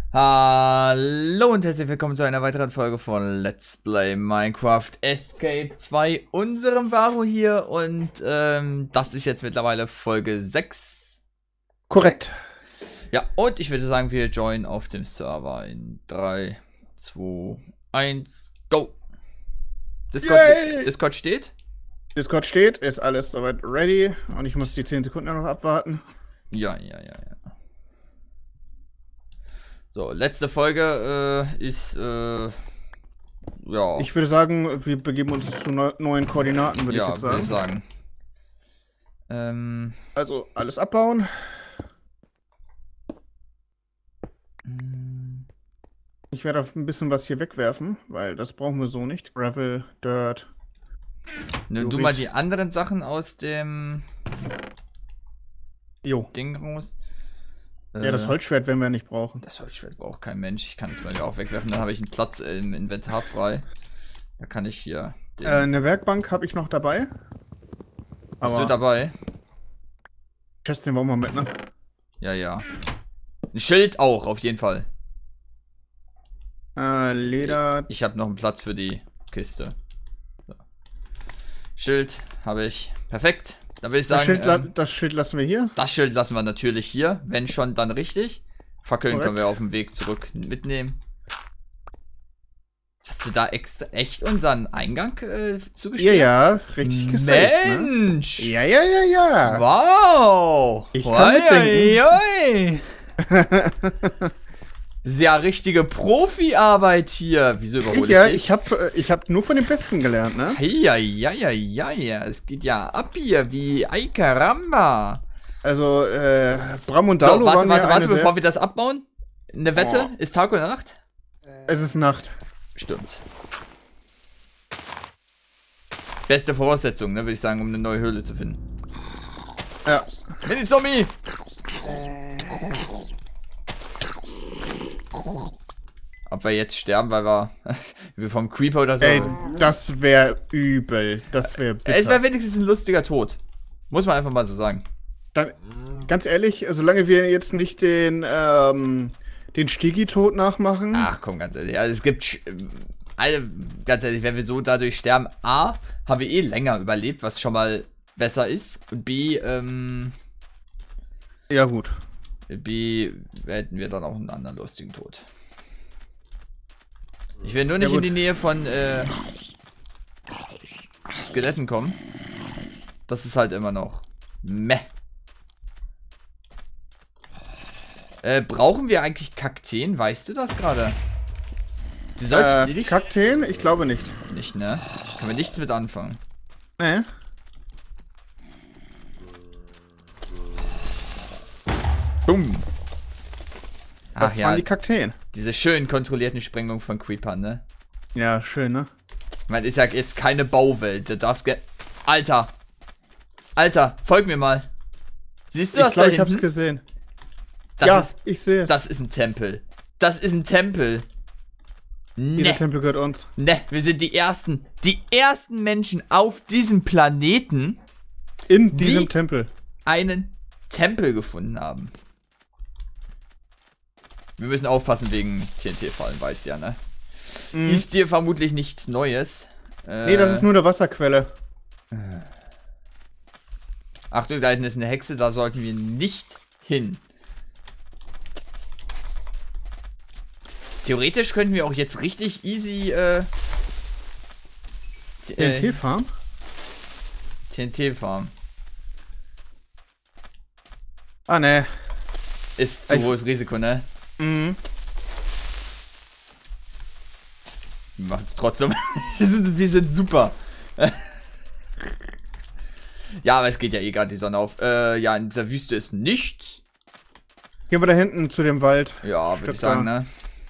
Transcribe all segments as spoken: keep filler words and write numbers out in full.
Hallo und herzlich willkommen zu einer weiteren Folge von Let's Play Minecraft Escape zwei, unserem Varo hier, und ähm, das ist jetzt mittlerweile Folge sechs. Korrekt. Ja, und ich würde sagen, wir joinen auf dem Server in drei, zwei, eins, go! Discord, Discord steht? Discord steht, ist alles soweit ready und ich muss die zehn Sekunden noch abwarten. Ja, ja, ja, ja. So, letzte Folge äh, ist, äh, ja. Ich würde sagen, wir begeben uns zu neu neuen Koordinaten, würde ja, ich jetzt sagen. Würde ich sagen. Ähm. Also, alles abbauen. Ich werde ein bisschen was hier wegwerfen, weil das brauchen wir so nicht. Gravel, Dirt. Nimm du mal die anderen Sachen aus dem jo. Ding raus. Ja, das Holzschwert werden wir nicht brauchen. Das Holzschwert braucht kein Mensch. Ich kann es mal auch wegwerfen. Dann habe ich einen Platz im Inventar frei. Da kann ich hier. Äh, eine Werkbank habe ich noch dabei. Bist du dabei? Chest den wollen wir mit, ne? Ja, ja. Ein Schild auch, auf jeden Fall. Äh, Leder. Ich, ich habe noch einen Platz für die Kiste. So. Schild habe ich. Perfekt. Da will ich sagen, das Schild, ähm, das Schild lassen wir hier. Das Schild lassen wir natürlich hier. Wenn schon, dann richtig. Fackeln Korrekt. können wir auf dem Weg zurück mitnehmen. Hast du da extra echt unseren Eingang äh, zugestellt? Ja, ja, richtig gesaved, Mensch! Ne? Ja, ja, ja, ja. Wow! Ich kann mitdenken. Sehr richtige Profi-Arbeit hier. Wieso überhole ich Ja, dich? ich habe ich hab nur von den Besten gelernt, ne? Ja, ja, ja, ja, ja. Es geht ja ab hier wie Ay caramba. Also, äh, Bram und So, Dalu warte, waren warte, mir warte, eine bevor sehr... wir das abbauen. Eine Wette, Oh. ist Tag oder Nacht? Es ist Nacht. Stimmt. Beste Voraussetzung, ne, würde ich sagen, um eine neue Höhle zu finden. Ja. Mini-Zombie! Ob wir jetzt sterben, weil wir, wir vom Creeper oder so... Ey, das wäre übel. Das wäre bitter. Es wäre wenigstens ein lustiger Tod. Muss man einfach mal so sagen. Dann, ganz ehrlich, solange wir jetzt nicht den, ähm, den Stigi-Tod nachmachen... Ach komm, ganz ehrlich. Also es gibt... Also, ganz ehrlich, wenn wir so dadurch sterben, A, haben wir eh länger überlebt, was schon mal besser ist. Und B, ähm... Ja, gut. B, hätten wir dann auch einen anderen lustigen Tod. Ich will nur nicht ja, in die Nähe von äh, Skeletten kommen. Das ist halt immer noch meh. Äh, brauchen wir eigentlich Kakteen? Weißt du das gerade? Du sollst Äh, nicht... Kakteen? Ich glaube nicht. Nicht, ne? Können wir nichts mit anfangen. Nee. Bumm. Das Ach waren ja, die Kakteen. diese schön kontrollierten Sprengungen von Creepern, ne? Ja, schön, ne? Ich meine, ist ja jetzt keine Bauwelt. Du darfst ge... Alter! Alter, folg mir mal. Siehst du Ich das glaube, da ich hab's hinten? gesehen. Das ja, ist, ich sehe es. das ist ein Tempel. Das ist ein Tempel. Dieser Ne, Tempel gehört uns. ne, wir sind die ersten, die ersten Menschen auf diesem Planeten, In diesem die Tempel. einen Tempel gefunden haben. Wir müssen aufpassen wegen T N T-Fallen, weißt ja, ne? Mhm. Ist dir vermutlich nichts Neues. Äh, Nee, das ist nur eine Wasserquelle. Achtung, da hinten ist eine Hexe, da sollten wir nicht hin. Theoretisch könnten wir auch jetzt richtig easy äh, T N T-Farm? T N T farmen. Ah, ne. Ist zu Ich- hohes Risiko, ne? Mhm. Wir machen es trotzdem. Wir sind super. Ja, aber es geht ja eh gerade die Sonne auf. Äh, ja, in dieser Wüste ist nichts. Gehen wir da hinten zu dem Wald. Ja, würde ich Statt sagen, da. ne?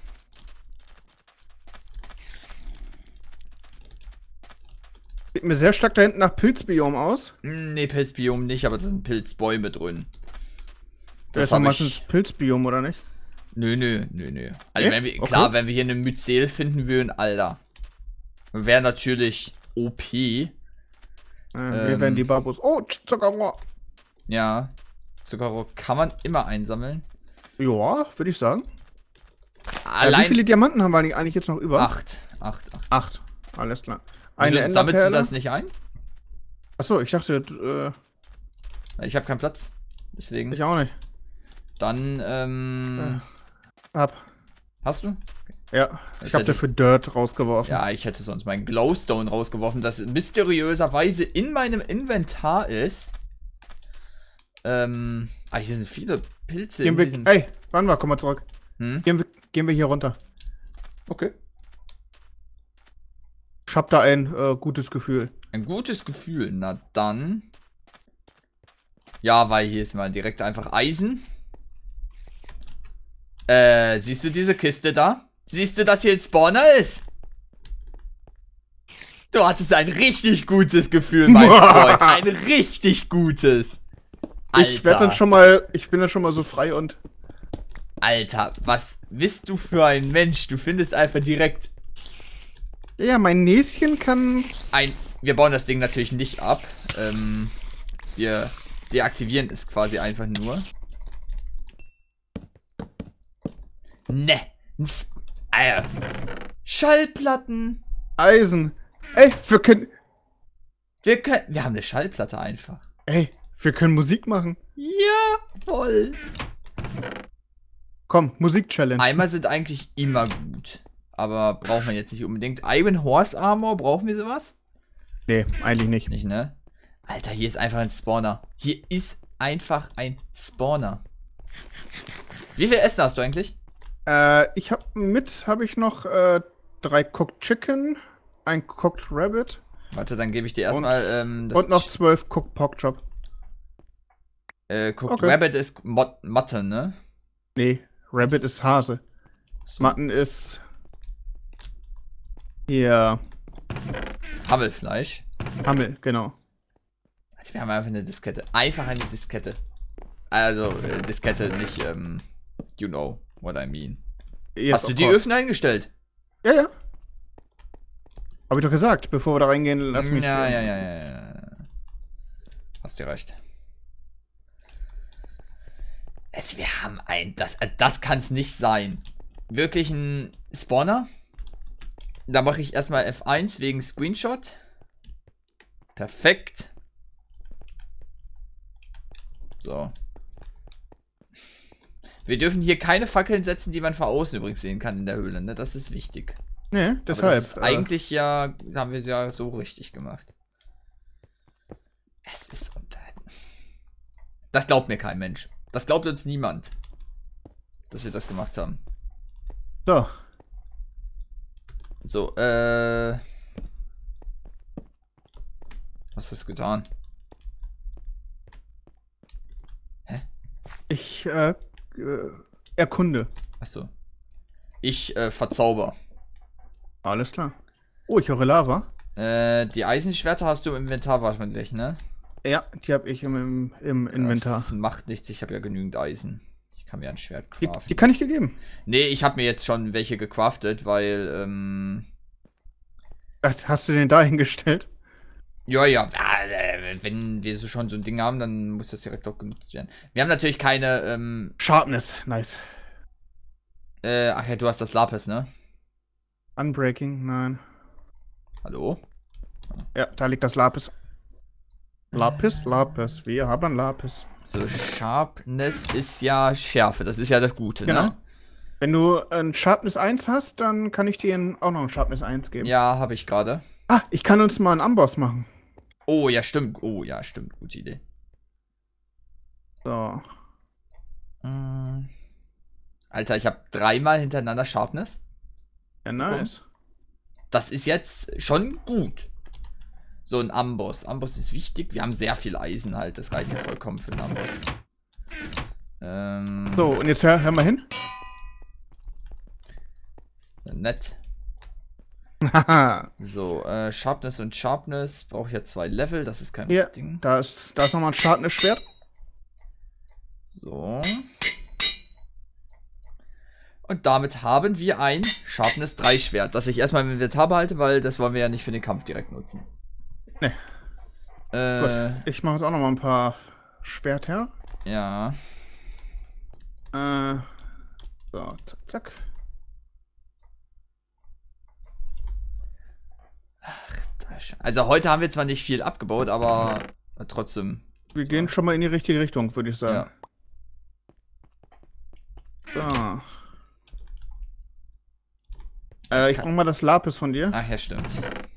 Sieht mir sehr stark da hinten nach Pilzbiom aus. Hm, nee, Pilzbiom nicht, aber da sind Pilzbäume drin. Das ist hab doch meistens Pilzbiom, oder nicht? Nö, nö, nö, nö. Also Nee? wenn wir, Okay. klar, wenn wir hier eine Myzel finden würden, Alter. Wäre natürlich O P. Äh, wir Ähm. werden die Babus. Oh, Zuckerrohr. Ja. Zuckerrohr kann man immer einsammeln. Ja, würde ich sagen. allein... Wie viele Diamanten haben wir eigentlich jetzt noch über? Acht. Acht, acht. Acht. Alles klar. Eine Eine sammelst du Enderperle. das nicht ein? Achso, ich dachte, äh, Ich habe keinen Platz. Deswegen. ich auch nicht. Dann, ähm... Hab. Hast du? Ja, Jetzt ich habe hätte dafür Dirt rausgeworfen. Ja, ich hätte sonst meinen Glowstone rausgeworfen, das mysteriöserweise in meinem Inventar ist. Ähm... Ah, hier sind viele Pilze Gehen in wir, diesen... ey, wann wir, komm mal zurück. Hm? Gehen wir, gehen wir hier runter. Okay. Ich hab da ein äh, gutes Gefühl. Ein gutes Gefühl. Na dann. Ja, weil hier ist mal direkt einfach Eisen. Äh, siehst du diese Kiste da? Siehst du, dass hier ein Spawner ist? Du hattest ein richtig gutes Gefühl, mein Freund. Ein richtig gutes. Alter. Ich werde dann schon mal, ich bin dann schon mal so frei und... Alter, was bist du für ein Mensch? Du findest einfach direkt Ja, mein Näschen kann... ein... Wir bauen das Ding natürlich nicht ab. Ähm, wir deaktivieren es quasi einfach nur. Ne. Alter. Schallplatten. Eisen. Ey, wir können... Wir können... Wir haben eine Schallplatte einfach. Ey, wir können Musik machen. Ja, voll. Komm, Musik-Challenge. Eimer sind eigentlich immer gut. Aber braucht man jetzt nicht unbedingt. Iron Horse Armor, brauchen wir sowas? Nee, eigentlich nicht. Nicht, ne? Alter, hier ist einfach ein Spawner. Hier ist einfach ein Spawner. Wie viel Essen hast du eigentlich? Äh, ich hab mit, habe ich noch äh, drei Cooked Chicken, ein Cooked Rabbit. Warte, dann gebe ich dir erstmal ähm, und noch zwölf Cooked Pork Chop. Äh, Cooked Okay. Rabbit ist Mot Matte, ne? Nee, Rabbit ist Hase. So. Mutton ist... Hier... Hammelfleisch. Hammel, genau. Wir haben einfach eine Diskette. Einfach eine Diskette. Also, äh, Diskette, nicht, ähm, you know what I mean. Yes, Hast du of die course. Öfen eingestellt? Ja, ja. Hab ich doch gesagt, bevor wir da reingehen, lass mich... Ja, äh, ja, ja, ja, ja. Hast dir recht. Es, wir haben ein... Das, äh, das kann es nicht sein. Wirklich ein Spawner? Da mache ich erstmal F eins wegen Screenshot. Perfekt. So. Wir dürfen hier keine Fackeln setzen, die man von außen übrigens sehen kann in der Höhle, ne? Das ist wichtig. Nee, Aber deshalb. das ist äh, eigentlich ja, haben wir es ja so richtig gemacht. Es ist unter... Das glaubt mir kein Mensch. Das glaubt uns niemand, dass wir das gemacht haben. So. So, äh... Was hast du getan? Hä? Ich, äh, äh erkunde. Achso. Ich, äh, verzauber. Alles klar. Oh, ich höre Lava. Äh, die Eisenschwerter hast du im Inventar wahrscheinlich, ne? Ja, die habe ich im, im, im Inventar. Das macht nichts, ich habe ja genügend Eisen. Ich kann mir ein Schwert Die, craften. die kann ich dir geben. Nee, ich habe mir jetzt schon welche gecraftet, weil, ähm... Ach, hast du den da hingestellt? Ja, ja, äh, wenn wir so schon so ein Ding haben, dann muss das direkt auch genutzt werden. Wir haben natürlich keine, ähm... Sharpness, nice. Äh, ach ja, du hast das Lapis, ne? Unbreaking, nein. Hallo? Ja, da liegt das Lapis. Lapis, Lapis. Wir haben Lapis. So, Sharpness ist ja Schärfe, das ist ja das Gute, Genau. ne? Wenn du ein Sharpness eins hast, dann kann ich dir auch noch ein Sharpness eins geben. Ja, habe ich gerade. Ah, ich kann uns mal einen Amboss machen. Oh, ja, stimmt. Oh, ja, stimmt. Gute Idee. So. Mm. Alter, ich habe dreimal hintereinander Sharpness. Ja, nice. Das ist jetzt schon gut. So ein Amboss. Amboss ist wichtig. Wir haben sehr viel Eisen halt. Das reicht ja vollkommen für einen Amboss. Ähm, So, und jetzt hör, hör mal hin. Nett. Haha. So, äh, Sharpness und Sharpness. Brauche ich ja zwei Level. Das ist kein Hier, Ding. da ist, da ist nochmal ein Sharpness-Schwert. So. Und damit haben wir ein Sharpness drei Schwert, das ich erstmal im Inventar behalte, weil das wollen wir ja nicht für den Kampf direkt nutzen. Ne. Äh, Gut, ich mache jetzt auch nochmal ein paar Schwerter. ja. Äh, so, zack, zack. Also heute haben wir zwar nicht viel abgebaut, aber trotzdem. Wir gehen schon mal in die richtige Richtung, würde ich sagen. Ja. So. Äh, ich brauche mal das Lapis von dir. Ach ja, stimmt.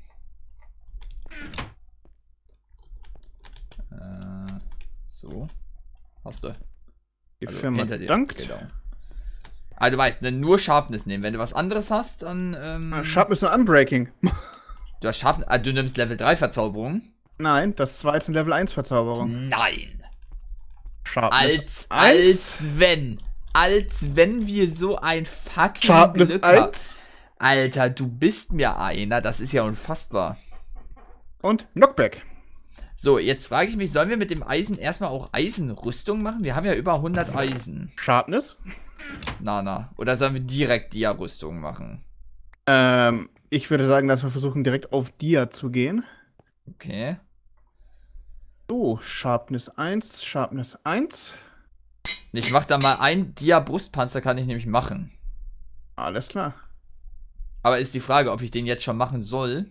Äh, so. Hast du. Die Also Firma hinter dir. dankt. Genau. Ah, du weißt, ne, nur Sharpness nehmen. Wenn du was anderes hast, dann. Ähm, Sharpness und Unbreaking. Du hast Sharpness. Ah, du nimmst Level drei Verzauberung. Nein, das zwei ist eine Level eins Verzauberung. Nein. Sharpness Als, als wenn. Als wenn wir so ein fucking Sharpness Glück haben. eins. Alter, du bist mir einer. Das ist ja unfassbar. Und Knockback. So, jetzt frage ich mich, sollen wir mit dem Eisen erstmal auch Eisenrüstung machen? Wir haben ja über hundert Eisen. Sharpness. Na, na. Oder sollen wir direkt Dia-Rüstung machen? Ähm, ich würde sagen, dass wir versuchen, direkt auf Dia zu gehen. Okay. So, Sharpness eins, Sharpness eins. Ich mach da mal ein Dia-Brustpanzer, kann ich nämlich machen. Alles klar. Aber ist die Frage, ob ich den jetzt schon machen soll.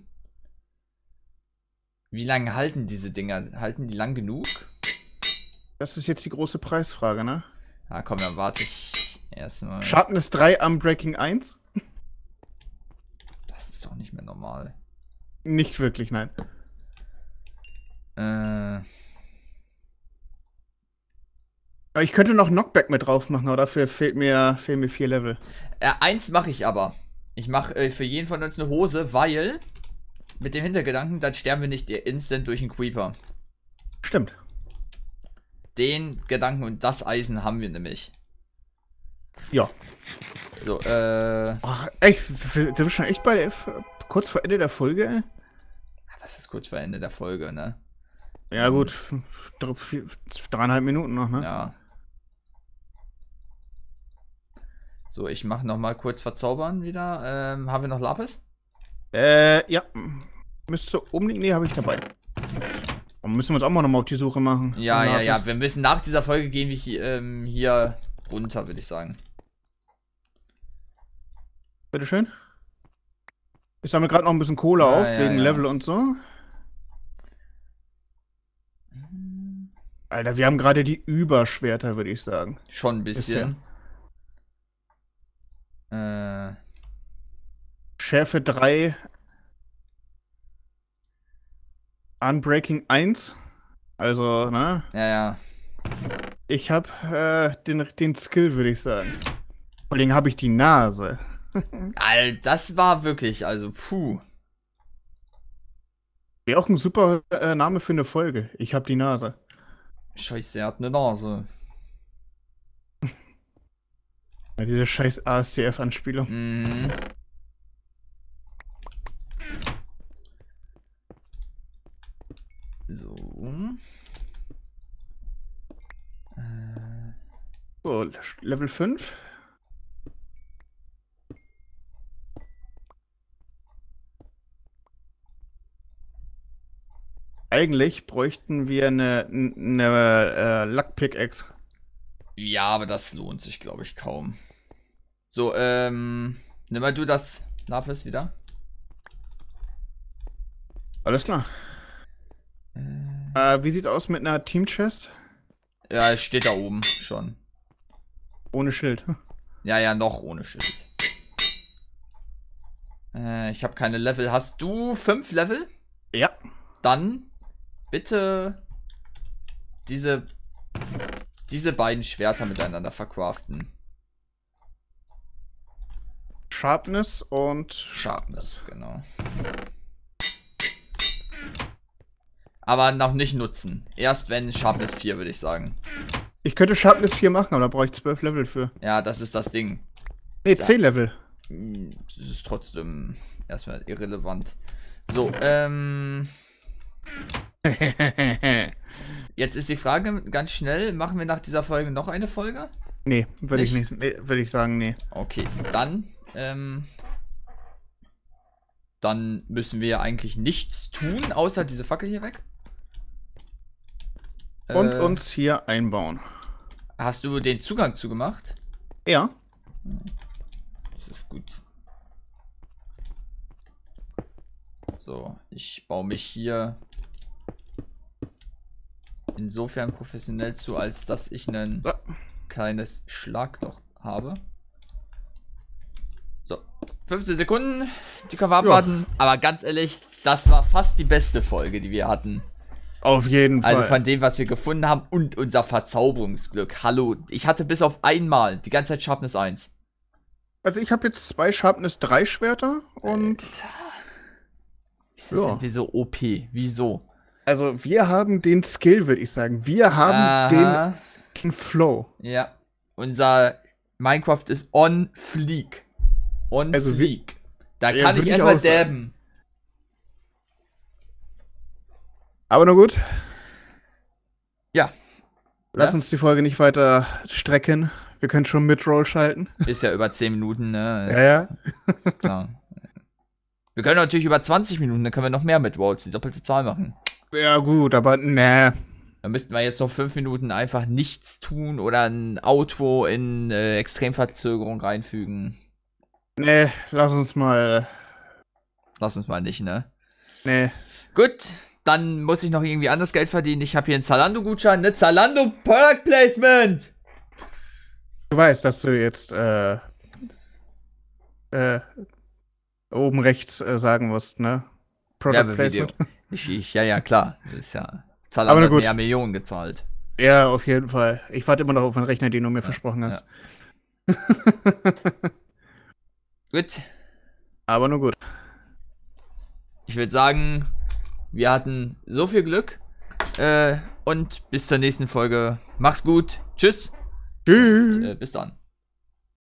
Wie lange halten diese Dinger? Halten die lang genug? Das ist jetzt die große Preisfrage, ne? Ah, komm, dann warte ich erstmal. Sharpness drei, Unbreaking eins? Das ist doch nicht mehr normal. Nicht wirklich, nein. Äh. Aber ich könnte noch Knockback mit drauf machen, aber dafür fehlt mir, fehlen mir vier Level. Äh, eins mache ich aber. Ich mache äh, für jeden von uns eine Hose, weil mit dem Hintergedanken, dann sterben wir nicht instant durch einen Creeper. Stimmt. Den Gedanken und das Eisen haben wir nämlich. Ja. So, äh. Ach, ey, sind wir schon echt bei kurz vor Ende der Folge, ey? Was ist kurz vor Ende der Folge, ne? Ja, gut. Dreieinhalb Minuten noch, ne? Ja. So, ich mache nochmal kurz verzaubern wieder. Ähm, haben wir noch Lapis? Äh, ja. Müsste umliegen. Nee, habe ich dabei. Und müssen wir uns auch mal nochmal auf die Suche machen. Ja, ja, ja. Wir müssen nach dieser Folge gehen wir hier, ähm, hier runter, würde ich sagen. Bitteschön. Ich sammle gerade noch ein bisschen Kohle ja, auf, ja, wegen ja. Level und so. Alter, wir haben gerade die Überschwerter, würde ich sagen. Schon ein bisschen. Äh. Schärfe drei. Unbreaking eins. Also, ne? Ja, ja. Ich habe äh, den, den Skill, würde ich sagen. Vor allem habe ich die Nase. Alter, das war wirklich, also, puh. Wäre auch ein super äh, Name für eine Folge. Ich habe die Nase. Scheiße, er hat eine Nase. Ja, diese scheiß A S D F-Anspielung. Mhm. So. Äh. So, Level fünf. Eigentlich bräuchten wir eine, eine äh, Luck-Pickaxe. Ja, aber das lohnt sich, glaube ich, kaum. So, ähm. Nimm mal du das Lapis wieder. Alles klar. Äh, wie sieht's aus mit einer Team-Chest? Ja, es steht da oben schon. Ohne Schild. Ja, ja, noch ohne Schild. Äh, ich habe keine Level. Hast du fünf Level? Ja. Dann bitte diese diese beiden Schwerter miteinander verkraften. Sharpness und Sharpness, genau. Aber noch nicht nutzen. Erst wenn Sharpness vier, würde ich sagen. Ich könnte Sharpness vier machen, aber da brauche ich zwölf Level für. Ja, das ist das Ding. Ne, zehn Level. Das ist trotzdem erstmal irrelevant. So, ähm... Jetzt ist die Frage ganz schnell, machen wir nach dieser Folge noch eine Folge? Nee, würde ich nicht, nee, würde ich sagen, nee. Okay, dann, ähm... dann müssen wir eigentlich nichts tun, außer diese Fackel hier weg. Und äh, uns hier einbauen. Hast du den Zugang zugemacht? Ja. Das ist gut. So. So, ich baue mich hier insofern professionell zu, als dass ich ein So. kleines Schlagloch habe. So, fünfzehn Sekunden, die können wir abwarten. Ja. Aber ganz ehrlich, das war fast die beste Folge, die wir hatten. Auf jeden Fall. Also von dem, was wir gefunden haben und unser Verzauberungsglück. Hallo, ich hatte bis auf einmal die ganze Zeit Sharpness eins. Also ich habe jetzt zwei Sharpness drei Schwerter und... Alter. Wieso ja. sind wir so O P? Wieso? Also wir haben den Skill, würde ich sagen. Wir haben den, den Flow. Ja. Unser Minecraft ist on fleek. On also fleek. Da ja, kann ich erstmal dabben. Aber nur gut. Ja. Lass ja? uns die Folge nicht weiter strecken. Wir können schon Mid-Roll schalten. Ist ja über zehn Minuten, ne? Ist, ja, ja. Ist klar. Wir können natürlich über zwanzig Minuten, dann können wir noch mehr Mid-Rolls, die doppelte Zahl machen. Ja gut, aber ne. Dann müssten wir jetzt noch fünf Minuten einfach nichts tun oder ein Outro in äh, Extremverzögerung reinfügen. Nee, lass uns mal. Lass uns mal nicht, ne? Nee. Gut. Dann muss ich noch irgendwie anderes Geld verdienen. Ich habe hier einen Zalando-Gutschein, ne? Zalando Product Placement! Du weißt, dass du jetzt äh, äh, oben rechts äh, sagen musst, ne? Product Placement. Ich, ich, ja, ja, klar. Ist ja. Zalando hat mehr Millionen gezahlt. Ja, auf jeden Fall. Ich warte immer noch auf einen Rechner, den du mir ja, versprochen hast. Ja. Gut. Aber nur gut. Ich würde sagen, wir hatten so viel Glück. Äh, und bis zur nächsten Folge. Mach's gut. Tschüss. Tschüss. Und, äh, bis dann.